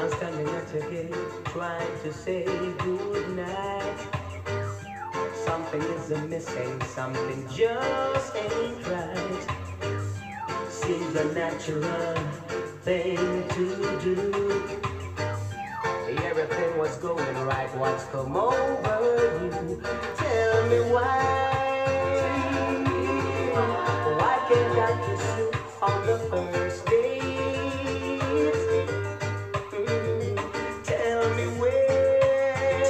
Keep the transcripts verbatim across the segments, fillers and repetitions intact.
I'm standing at your gate, trying to say good night. Something is missing, something just ain't right. Seems a natural thing to do. Everything was going right, what's come over you? Tell me why. Why can't I kiss you on the first date? Mm, Tell me where.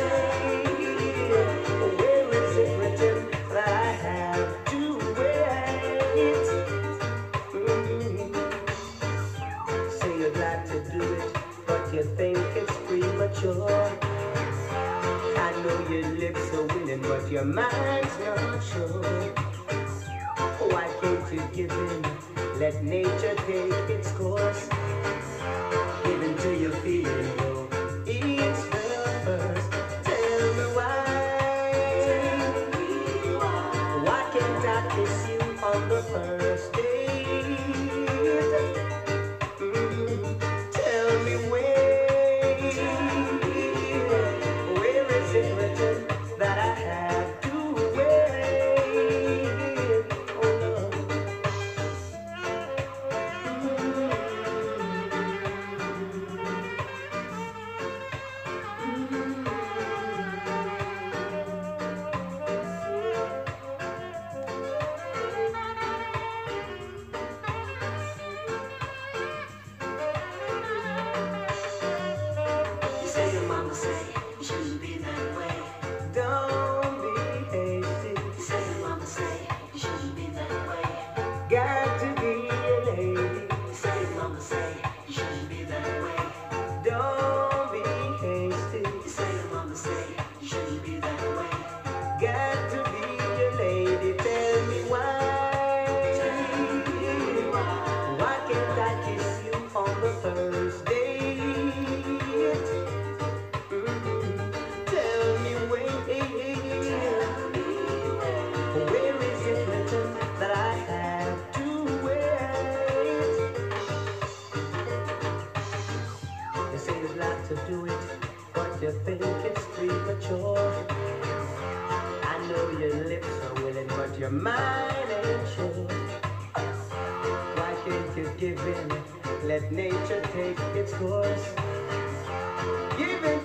Where is it written that I have to wait? Mm, Say you'd like to do it, but you think it's premature. I know your lips are willing, but your mind's not sure. Why can't you give in? Let nature take its course. Give in to your feeling, though it's the first. Tell me why. Why can't I kiss you on the first date? Mm, Tell me where. Where is it written that I have to wait? Oh no. You say your mama say you shouldn't be that way. Don't be hasty. You say your mama say you shouldn't be that way. Got to be a lady. You say your mama say you shouldn't be that way. Don't be hasty. You say your mama say you shouldn't be that way. Got to be a lady. Tell me why. Why can't I kiss you on the first date? Mm, Tell me where. Where is it written that I have to wait? You say you'd like to do it, but you think it's premature. I know your lips are willing, but your mind ain't sure. Why can't you give in? Let nature take its course. Give in